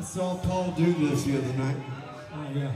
I saw Paul Douglas the other night. Oh, yeah.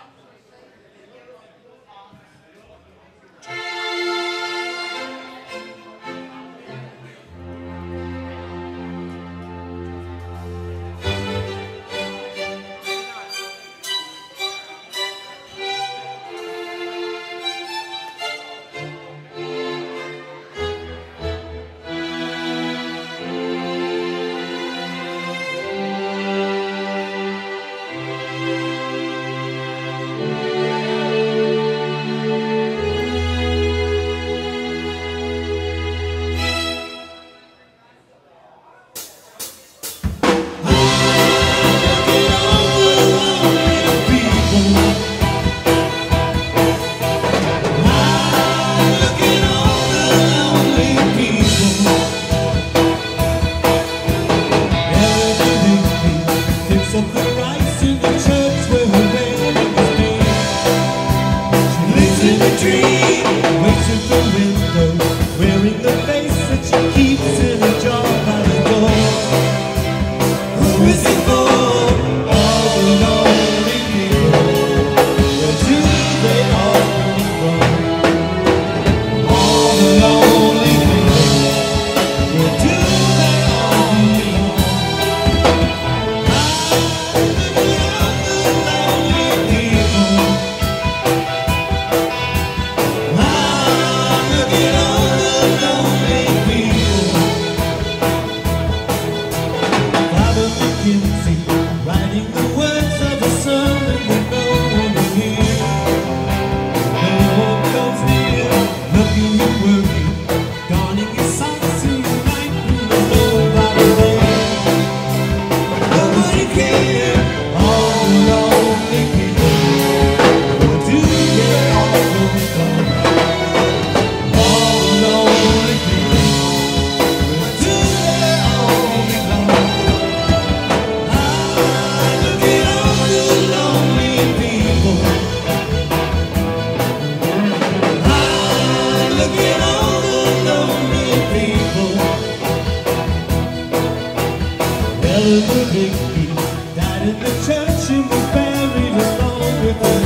Died in the church and was buried along with the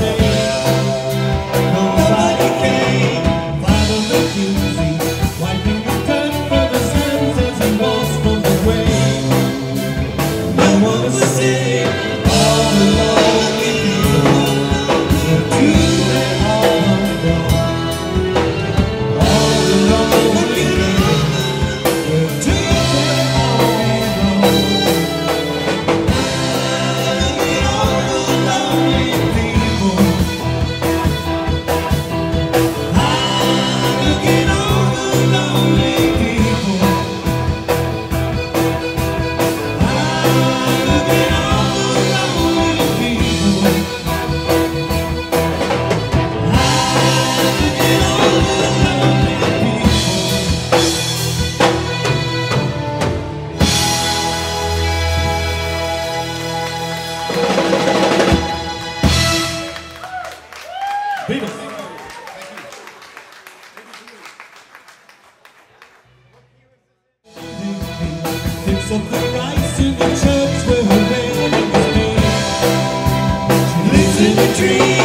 name. Nobody came, Father the guilty, wiping the dirt from his hands as he walks from the grave. No one was sitting, all the lonely people, too late, all gone. All the lonely people, too late, all gone. Of the rice in the church where her baby was made. She lives in a tree.